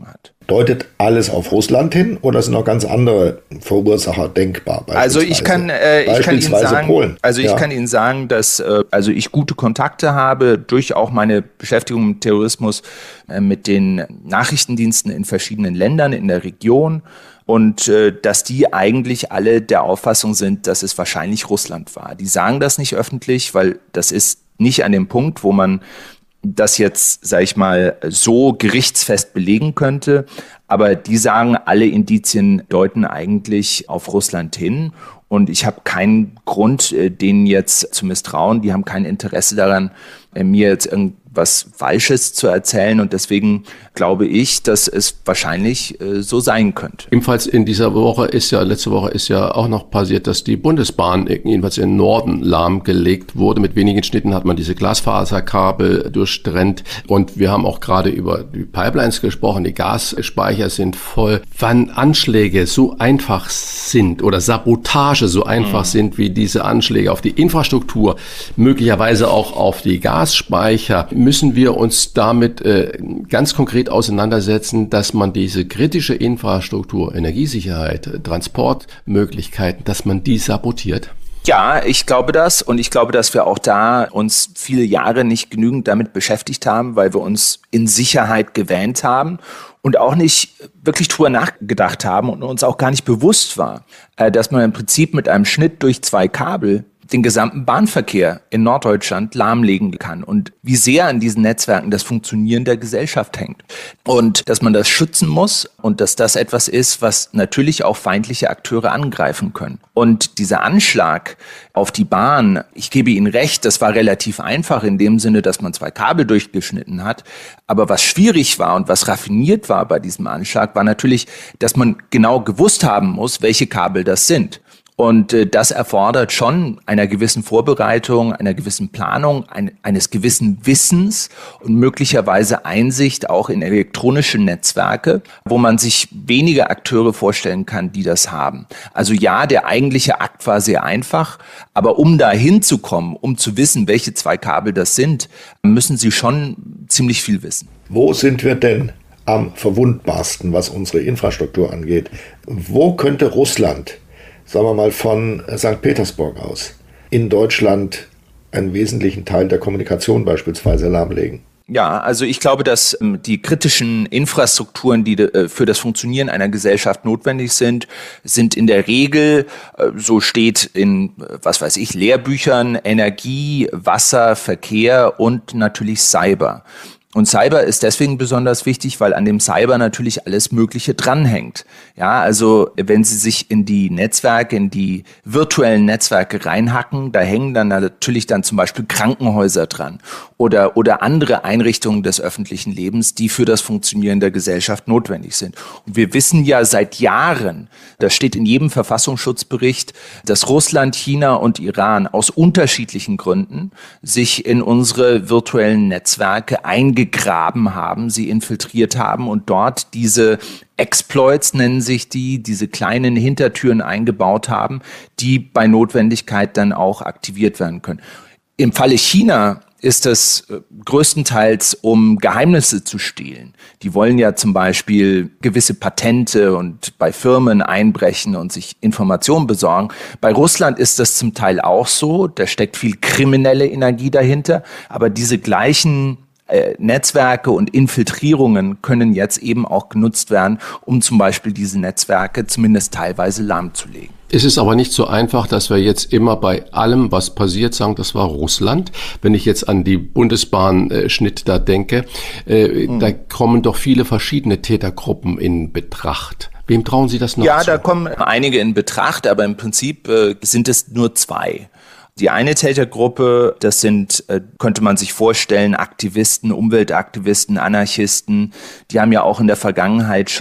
Deutet alles auf Russland hin oder sind noch ganz andere Verursacher denkbar? Also ich kann, äh, ich kann Ihnen sagen, Polen. also ich ja. kann Ihnen sagen, dass äh, also ich gute Kontakte habe durch auch meine Beschäftigung mit Terrorismus äh, mit den Nachrichtendiensten in verschiedenen Ländern in der Region und äh, dass die eigentlich alle der Auffassung sind, dass es wahrscheinlich Russland war. Die sagen das nicht öffentlich, weil das ist nicht an dem Punkt, wo man das jetzt, sag ich mal, so gerichtsfest belegen könnte. Aber die sagen, alle Indizien deuten eigentlich auf Russland hin. Und ich habe keinen Grund, denen jetzt zu misstrauen. Die haben kein Interesse daran, mir jetzt irgendwas Falsches zu erzählen. Und deswegen glaube ich, dass es wahrscheinlich äh, so sein könnte. Ebenfalls in dieser Woche ist ja, letzte Woche ist ja auch noch passiert, dass die Bundesbahn jedenfalls im Norden lahmgelegt wurde. Mit wenigen Schnitten hat man diese Glasfaserkabel durchtrennt. Und wir haben auch gerade über die Pipelines gesprochen. Die Gasspeicher sind voll. Wann Anschläge so einfach sind oder Sabotage so einfach mhm. sind wie diese Anschläge auf die Infrastruktur, möglicherweise auch auf die Gasspeicher, müssen wir uns damit äh, ganz konkret auseinandersetzen, dass man diese kritische Infrastruktur, Energiesicherheit, Transportmöglichkeiten, dass man die sabotiert? Ja, ich glaube das und ich glaube, dass wir auch da uns viele Jahre nicht genügend damit beschäftigt haben, weil wir uns in Sicherheit gewähnt haben und auch nicht wirklich drüber nachgedacht haben und uns auch gar nicht bewusst war, dass man im Prinzip mit einem Schnitt durch zwei Kabel den gesamten Bahnverkehr in Norddeutschland lahmlegen kann und wie sehr an diesen Netzwerken das Funktionieren der Gesellschaft hängt. Und dass man das schützen muss und dass das etwas ist, was natürlich auch feindliche Akteure angreifen können. Und dieser Anschlag auf die Bahn, ich gebe Ihnen recht, das war relativ einfach in dem Sinne, dass man zwei Kabel durchgeschnitten hat. Aber was schwierig war und was raffiniert war bei diesem Anschlag, war natürlich, dass man genau gewusst haben muss, welche Kabel das sind. Und äh, das erfordert schon einer gewissen Vorbereitung, einer gewissen Planung, ein, eines gewissen Wissens und möglicherweise Einsicht auch in elektronische Netzwerke, wo man sich wenige Akteure vorstellen kann, die das haben. Also ja, der eigentliche Akt war sehr einfach, aber um da hinzukommen, um zu wissen, welche zwei Kabel das sind, müssen Sie schon ziemlich viel wissen. Wo sind wir denn am verwundbarsten, was unsere Infrastruktur angeht? Wo könnte Russland, sagen wir mal von Sankt Petersburg aus, in Deutschland einen wesentlichen Teil der Kommunikation beispielsweise lahmlegen? Ja, also ich glaube, dass ähm, die kritischen Infrastrukturen, die de, für das Funktionieren einer Gesellschaft notwendig sind, sind in der Regel, äh, so steht in, was weiß ich, Lehrbüchern, Energie, Wasser, Verkehr und natürlich Cyber. Und Cyber ist deswegen besonders wichtig, weil an dem Cyber natürlich alles Mögliche dranhängt. Ja, also wenn Sie sich in die Netzwerke, in die virtuellen Netzwerke reinhacken, da hängen dann natürlich dann zum Beispiel Krankenhäuser dran oder, oder andere Einrichtungen des öffentlichen Lebens, die für das Funktionieren der Gesellschaft notwendig sind. Und wir wissen ja seit Jahren, das steht in jedem Verfassungsschutzbericht, dass Russland, China und Iran aus unterschiedlichen Gründen sich in unsere virtuellen Netzwerke eingegraben gegraben haben, sie infiltriert haben und dort diese Exploits, nennen sich die, diese kleinen Hintertüren eingebaut haben, die bei Notwendigkeit dann auch aktiviert werden können. Im Falle China ist es größtenteils, um Geheimnisse zu stehlen. Die wollen ja zum Beispiel gewisse Patente und bei Firmen einbrechen und sich Informationen besorgen. Bei Russland ist das zum Teil auch so, da steckt viel kriminelle Energie dahinter, aber diese gleichen Netzwerke und Infiltrierungen können jetzt eben auch genutzt werden, um zum Beispiel diese Netzwerke zumindest teilweise lahmzulegen. Es ist aber nicht so einfach, dass wir jetzt immer bei allem, was passiert, sagen, das war Russland. Wenn ich jetzt an die Bundesbahnschnitt da denke, äh, mhm. da kommen doch viele verschiedene Tätergruppen in Betracht. Wem trauen Sie das noch Ja, zu? Da kommen einige in Betracht, aber im Prinzip äh, sind es nur zwei. Die eine Tätergruppe, das sind, könnte man sich vorstellen, Aktivisten, Umweltaktivisten, Anarchisten. Die haben ja auch in der Vergangenheit schon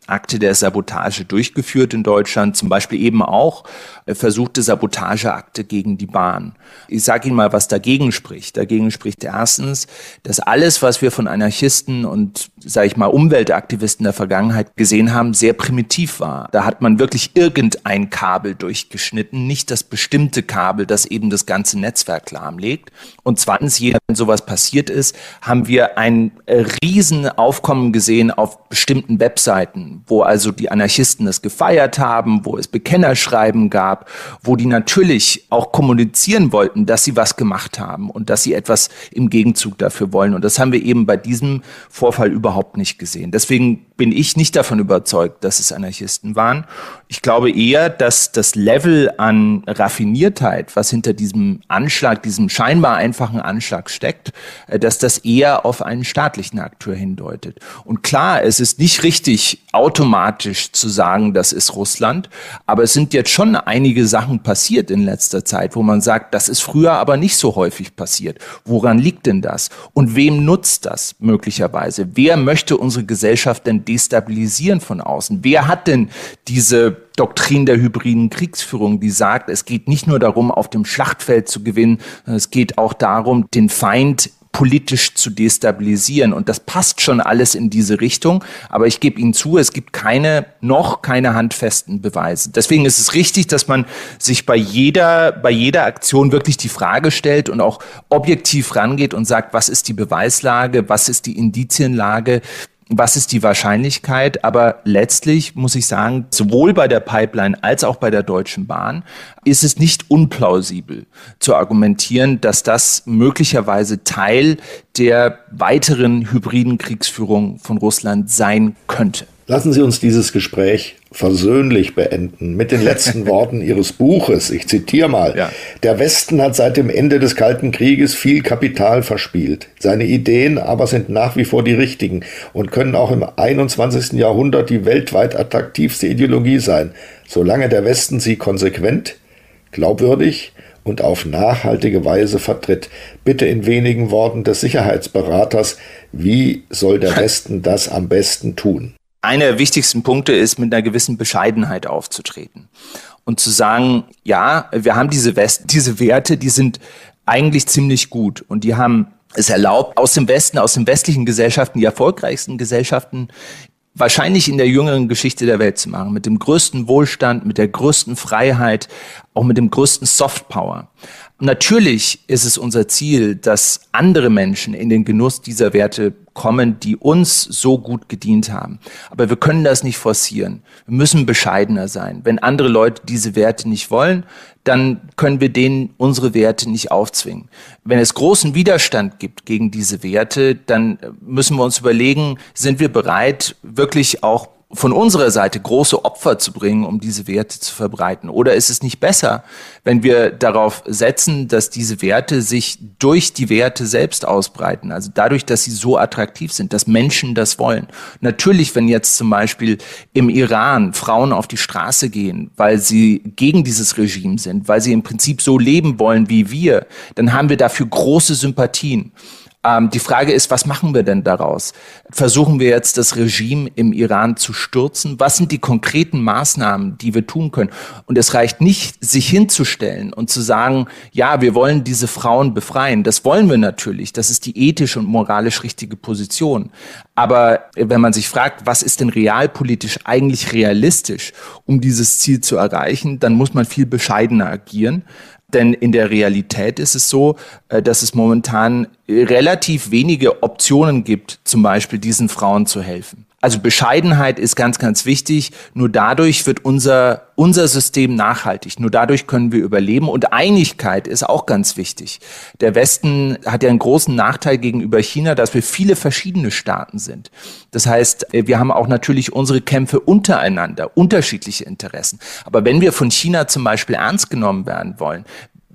Akte der Sabotage durchgeführt in Deutschland, zum Beispiel eben auch äh, versuchte Sabotageakte gegen die Bahn. Ich sage Ihnen mal, was dagegen spricht. Dagegen spricht erstens, dass alles, was wir von Anarchisten und, sage ich mal, Umweltaktivisten der Vergangenheit gesehen haben, sehr primitiv war. Da hat man wirklich irgendein Kabel durchgeschnitten, nicht das bestimmte Kabel, das eben das ganze Netzwerk lahmlegt. Und zweitens, jeder, wenn sowas passiert ist, haben wir ein äh, riesen Aufkommen gesehen auf bestimmten Webseiten, wo also die Anarchisten das gefeiert haben, wo es Bekennerschreiben gab, wo die natürlich auch kommunizieren wollten, dass sie was gemacht haben und dass sie etwas im Gegenzug dafür wollen. Und das haben wir eben bei diesem Vorfall überhaupt nicht gesehen. Deswegen bin ich nicht davon überzeugt, dass es Anarchisten waren. Ich glaube eher, dass das Level an Raffiniertheit, was hinter diesem Anschlag, diesem scheinbar einfachen Anschlag steckt, dass das eher auf einen staatlichen Akteur hindeutet. Und klar, es ist nicht richtig, automatisch zu sagen, das ist Russland, aber es sind jetzt schon einige Sachen passiert in letzter Zeit, wo man sagt, das ist früher aber nicht so häufig passiert. Woran liegt denn das? Und wem nutzt das möglicherweise? Wer möchte unsere Gesellschaft denn destabilisieren von außen? Wer hat denn diese Doktrin der hybriden Kriegsführung, die sagt, es geht nicht nur darum, auf dem Schlachtfeld zu gewinnen, sondern es geht auch darum, den Feind politisch zu destabilisieren. Und das passt schon alles in diese Richtung. Aber ich gebe Ihnen zu, es gibt keine, noch keine handfesten Beweise. Deswegen ist es richtig, dass man sich bei jeder, bei jeder Aktion wirklich die Frage stellt und auch objektiv rangeht und sagt, was ist die Beweislage, was ist die Indizienlage, was ist die Wahrscheinlichkeit? Aber letztlich muss ich sagen, sowohl bei der Pipeline als auch bei der Deutschen Bahn ist es nicht unplausibel zu argumentieren, dass das möglicherweise Teil der weiteren hybriden Kriegsführung von Russland sein könnte. Lassen Sie uns dieses Gespräch versöhnlich beenden mit den letzten Worten Ihres Buches. Ich zitiere mal. Ja. Der Westen hat seit dem Ende des Kalten Krieges viel Kapital verspielt. Seine Ideen aber sind nach wie vor die richtigen und können auch im einundzwanzigsten Jahrhundert die weltweit attraktivste Ideologie sein, solange der Westen sie konsequent, glaubwürdig und auf nachhaltige Weise vertritt. Bitte in wenigen Worten des Sicherheitsberaters, wie soll der Westen das am besten tun? Einer der wichtigsten Punkte ist, mit einer gewissen Bescheidenheit aufzutreten und zu sagen, ja, wir haben diese West, diese Werte, die sind eigentlich ziemlich gut und die haben es erlaubt, aus dem Westen, aus den westlichen Gesellschaften, die erfolgreichsten Gesellschaften, wahrscheinlich in der jüngeren Geschichte der Welt zu machen, mit dem größten Wohlstand, mit der größten Freiheit, auch mit dem größten Softpower. Natürlich ist es unser Ziel, dass andere Menschen in den Genuss dieser Werte kommen, die uns so gut gedient haben. Aber wir können das nicht forcieren. Wir müssen bescheidener sein. Wenn andere Leute diese Werte nicht wollen, dann können wir denen unsere Werte nicht aufzwingen. Wenn es großen Widerstand gibt gegen diese Werte, dann müssen wir uns überlegen, sind wir bereit, wirklich auch von unserer Seite große Opfer zu bringen, um diese Werte zu verbreiten? Oder ist es nicht besser, wenn wir darauf setzen, dass diese Werte sich durch die Werte selbst ausbreiten? Also dadurch, dass sie so attraktiv sind, dass Menschen das wollen. Natürlich, wenn jetzt zum Beispiel im Iran Frauen auf die Straße gehen, weil sie gegen dieses Regime sind, weil sie im Prinzip so leben wollen wie wir, dann haben wir dafür große Sympathien. Ähm, die Frage ist, was machen wir denn daraus? Versuchen wir jetzt, das Regime im Iran zu stürzen? Was sind die konkreten Maßnahmen, die wir tun können? Und es reicht nicht, sich hinzustellen und zu sagen, ja, wir wollen diese Frauen befreien. Das wollen wir natürlich. Das ist die ethisch und moralisch richtige Position. Aber wenn man sich fragt, was ist denn realpolitisch eigentlich realistisch, um dieses Ziel zu erreichen, dann muss man viel bescheidener agieren. Denn in der Realität ist es so, dass es momentan relativ wenige Optionen gibt, zum Beispiel diesen Frauen zu helfen. Also Bescheidenheit ist ganz, ganz wichtig. Nur dadurch wird unser, unser System nachhaltig. Nur dadurch können wir überleben. Und Einigkeit ist auch ganz wichtig. Der Westen hat ja einen großen Nachteil gegenüber China, dass wir viele verschiedene Staaten sind. Das heißt, wir haben auch natürlich unsere Kämpfe untereinander, unterschiedliche Interessen. Aber wenn wir von China zum Beispiel ernst genommen werden wollen,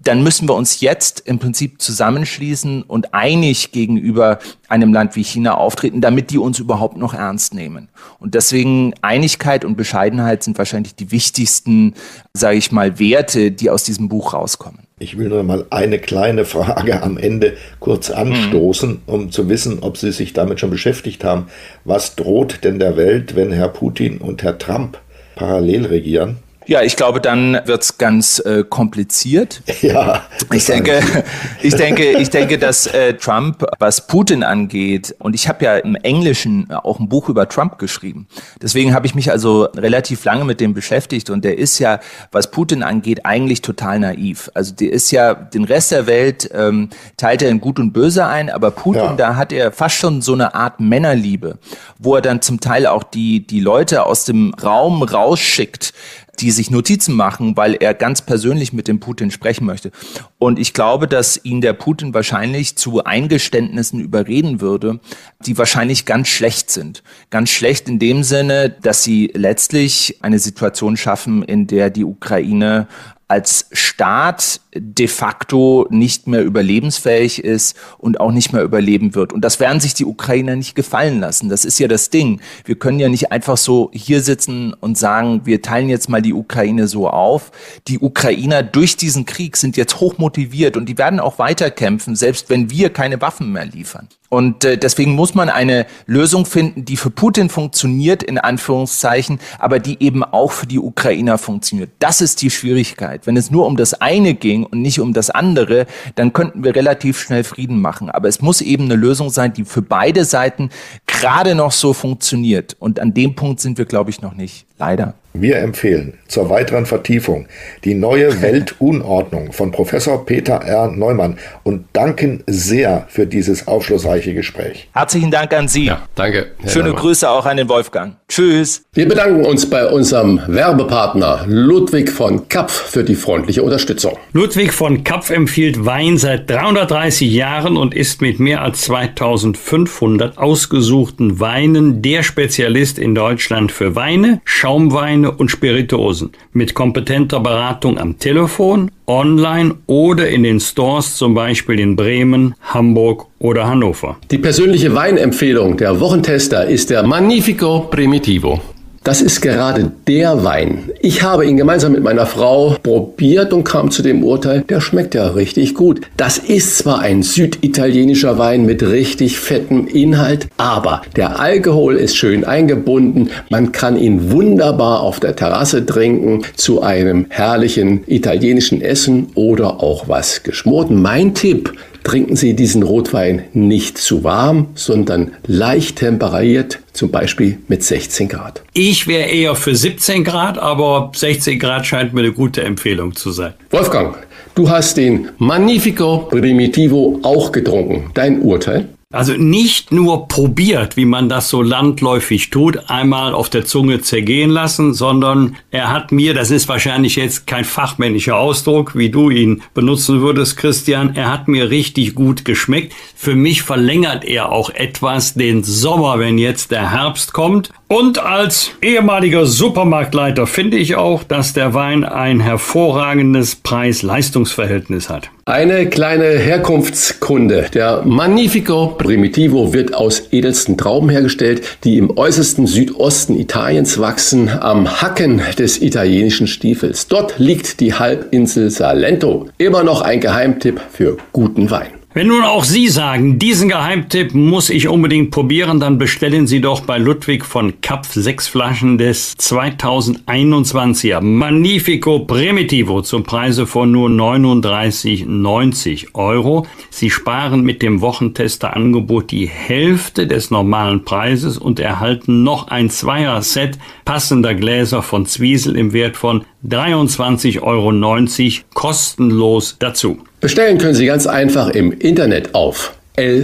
dann müssen wir uns jetzt im Prinzip zusammenschließen und einig gegenüber einem Land wie China auftreten, damit die uns überhaupt noch ernst nehmen. Und deswegen Einigkeit und Bescheidenheit sind wahrscheinlich die wichtigsten, sage ich mal, Werte, die aus diesem Buch rauskommen. Ich will nur mal eine kleine Frage am Ende kurz anstoßen, um zu wissen, ob Sie sich damit schon beschäftigt haben. Was droht denn der Welt, wenn Herr Putin und Herr Trump parallel regieren? Ja, ich glaube, dann wird's ganz äh, kompliziert. Ja. Ich denke, ich denke, ich denke, dass äh, Trump, was Putin angeht, und ich habe ja im Englischen auch ein Buch über Trump geschrieben. Deswegen habe ich mich also relativ lange mit dem beschäftigt und der ist ja, was Putin angeht, eigentlich total naiv. Also der ist ja, den Rest der Welt ähm, teilt er in Gut und Böse ein, aber Putin, ja. da hat er fast schon so eine Art Männerliebe, wo er dann zum Teil auch die die Leute aus dem Raum rausschickt, die sich Notizen machen, weil er ganz persönlich mit dem Putin sprechen möchte. Und ich glaube, dass ihn der Putin wahrscheinlich zu Eingeständnissen überreden würde, die wahrscheinlich ganz schlecht sind. Ganz schlecht in dem Sinne, dass sie letztlich eine Situation schaffen, in der die Ukraine als Staat de facto nicht mehr überlebensfähig ist und auch nicht mehr überleben wird. Und das werden sich die Ukrainer nicht gefallen lassen. Das ist ja das Ding. Wir können ja nicht einfach so hier sitzen und sagen, wir teilen jetzt mal die Ukraine so auf. Die Ukrainer durch diesen Krieg sind jetzt hoch motiviert und die werden auch weiterkämpfen, selbst wenn wir keine Waffen mehr liefern. Und äh, deswegen muss man eine Lösung finden, die für Putin funktioniert, in Anführungszeichen, aber die eben auch für die Ukrainer funktioniert. Das ist die Schwierigkeit. Wenn es nur um das eine ging und nicht um das andere, dann könnten wir relativ schnell Frieden machen. Aber es muss eben eine Lösung sein, die für beide Seiten gerade noch so funktioniert. Und an dem Punkt sind wir, glaube ich, noch nicht. Leider. Wir empfehlen zur weiteren Vertiefung die neue Weltunordnung von Professor Peter R. Neumann und danken sehr für dieses aufschlussreiche Gespräch. Herzlichen Dank an Sie. Ja, danke. Herr Schöne Neumann. Grüße auch an den Wolfgang. Tschüss. Wir bedanken uns bei unserem Werbepartner Ludwig von Kapf für die freundliche Unterstützung. Ludwig von Kapf empfiehlt Wein seit dreihundertdreißig Jahren und ist mit mehr als zweitausendfünfhundert ausgesuchten Weinen der Spezialist in Deutschland für Weine, Schaumweine und Spirituosen. Mit kompetenter Beratung am Telefon, online oder in den Stores, zum Beispiel in Bremen, Hamburg oder Hannover. Die persönliche Weinempfehlung der Wochentester ist der Magnifico Primitivo. Das ist gerade der Wein. Ich habe ihn gemeinsam mit meiner Frau probiert und kam zu dem Urteil, der schmeckt ja richtig gut. Das ist zwar ein süditalienischer Wein mit richtig fettem Inhalt, aber der Alkohol ist schön eingebunden. Man kann ihn wunderbar auf der Terrasse trinken, zu einem herrlichen italienischen Essen oder auch was geschmorten. Mein Tipp: Trinken Sie diesen Rotwein nicht zu warm, sondern leicht temperiert, zum Beispiel mit sechzehn Grad. Ich wäre eher für siebzehn Grad, aber sechzehn Grad scheint mir eine gute Empfehlung zu sein. Wolfgang, du hast den Magnifico Primitivo auch getrunken. Dein Urteil? Also nicht nur probiert, wie man das so landläufig tut, einmal auf der Zunge zergehen lassen, sondern er hat mir, das ist wahrscheinlich jetzt kein fachmännischer Ausdruck, wie du ihn benutzen würdest, Christian, er hat mir richtig gut geschmeckt. Für mich verlängert er auch etwas den Sommer, wenn jetzt der Herbst kommt. Und als ehemaliger Supermarktleiter finde ich auch, dass der Wein ein hervorragendes Preis-Leistungs-Verhältnis hat. Eine kleine Herkunftskunde. Der Magnifico Primitivo wird aus edelsten Trauben hergestellt, die im äußersten Südosten Italiens wachsen, am Hacken des italienischen Stiefels. Dort liegt die Halbinsel Salento. Immer noch ein Geheimtipp für guten Wein. Wenn nun auch Sie sagen, diesen Geheimtipp muss ich unbedingt probieren, dann bestellen Sie doch bei Ludwig von Kapf sechs Flaschen des zweitausendeinundzwanziger Magnifico Primitivo zum Preise von nur neununddreißig neunzig Euro. Sie sparen mit dem Wochentester-Angebot die Hälfte des normalen Preises und erhalten noch ein Zweier-Set passender Gläser von Zwiesel im Wert von dreiundzwanzig Euro neunzig kostenlos dazu. Bestellen können Sie ganz einfach im Internet auf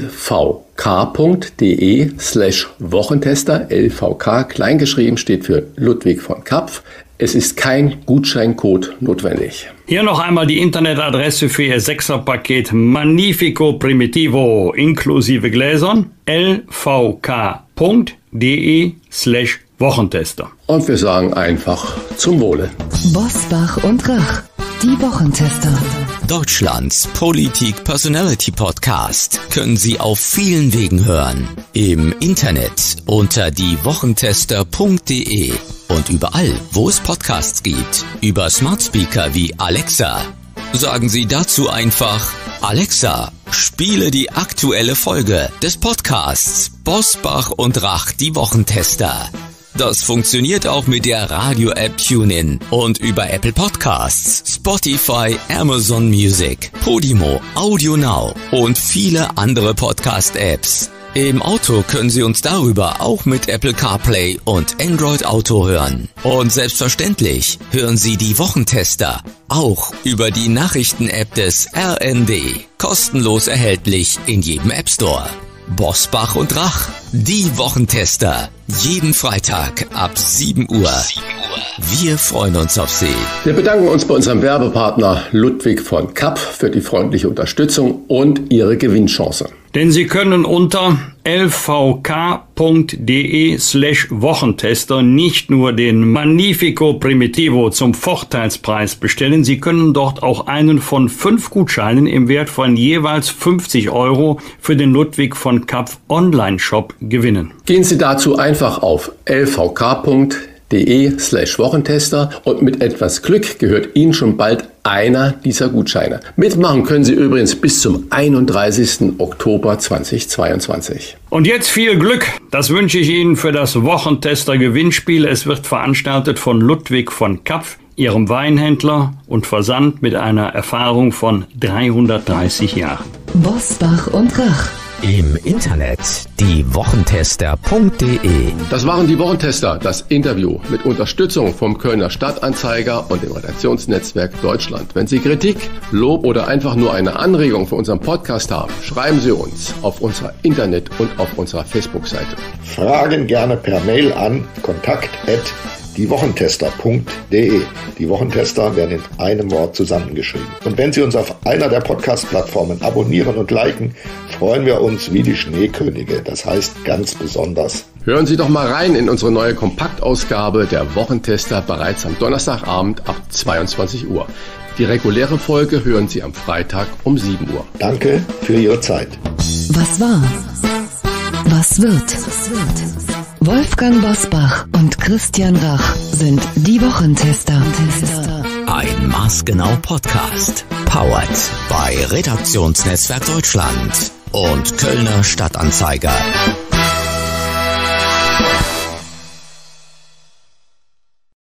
lvk.de slash Wochentester. L V K kleingeschrieben steht für Ludwig von Kapf. Es ist kein Gutscheincode notwendig. Hier noch einmal die Internetadresse für Ihr Sechser-Paket Magnifico Primitivo inklusive Gläsern. lvk.de slash Wochentester. Und wir sagen einfach zum Wohle. Bosbach und Rach, die Wochentester. Deutschlands Politik-Personality-Podcast können Sie auf vielen Wegen hören. Im Internet unter die wochentester punkt de und überall, wo es Podcasts gibt, über Smart Speaker wie Alexa. Sagen Sie dazu einfach: Alexa, spiele die aktuelle Folge des Podcasts Bosbach und Rach, die Wochentester. Das funktioniert auch mit der Radio-App TuneIn und über Apple Podcasts, Spotify, Amazon Music, Podimo, Audio Now und viele andere Podcast-Apps. Im Auto können Sie uns darüber auch mit Apple CarPlay und Android Auto hören. Und selbstverständlich hören Sie die Wochentester auch über die Nachrichten-App des R N D. Kostenlos erhältlich in jedem App Store. Bosbach und Rach, die Wochentester. Jeden Freitag ab sieben Uhr. Wir freuen uns auf Sie. Wir bedanken uns bei unserem Werbepartner Ludwig von Kapp für die freundliche Unterstützung und Ihre Gewinnchance. Denn Sie können unter lvk.de slash Wochentester nicht nur den Magnifico Primitivo zum Vorteilspreis bestellen, Sie können dort auch einen von fünf Gutscheinen im Wert von jeweils fünfzig Euro für den Ludwig von Kapp Online-Shop gewinnen. Gehen Sie dazu einfach auf lvk.de slash Wochentester und mit etwas Glück gehört Ihnen schon bald einer dieser Gutscheine. Mitmachen können Sie übrigens bis zum einunddreißigsten Oktober zweitausendzweiundzwanzig. Und jetzt viel Glück. Das wünsche ich Ihnen für das Wochentester Gewinnspiel. Es wird veranstaltet von Ludwig von Kapp, Ihrem Weinhändler und Versand mit einer Erfahrung von dreihundertdreißig Jahren. Bosbach und Rach. Im Internet die wochentester punkt de. Das waren die Wochentester, das Interview mit Unterstützung vom Kölner Stadtanzeiger und dem Redaktionsnetzwerk Deutschland. Wenn Sie Kritik, Lob oder einfach nur eine Anregung für unseren Podcast haben, schreiben Sie uns auf unserer Internet- und auf unserer Facebook-Seite. Fragen gerne per Mail an kontakt at diewochentester punkt de. Die Wochentester werden in einem Wort zusammengeschrieben. Und wenn Sie uns auf einer der Podcast-Plattformen abonnieren und liken, freuen wir uns wie die Schneekönige. Das heißt ganz besonders. Hören Sie doch mal rein in unsere neue Kompaktausgabe der Wochentester bereits am Donnerstagabend ab zweiundzwanzig Uhr. Die reguläre Folge hören Sie am Freitag um sieben Uhr. Danke für Ihre Zeit. Was war? Was wird? Wolfgang Bosbach und Christian Rach sind die Wochentester. Ein maßgenau Podcast. Powered bei Redaktionsnetzwerk Deutschland und Kölner Stadtanzeiger.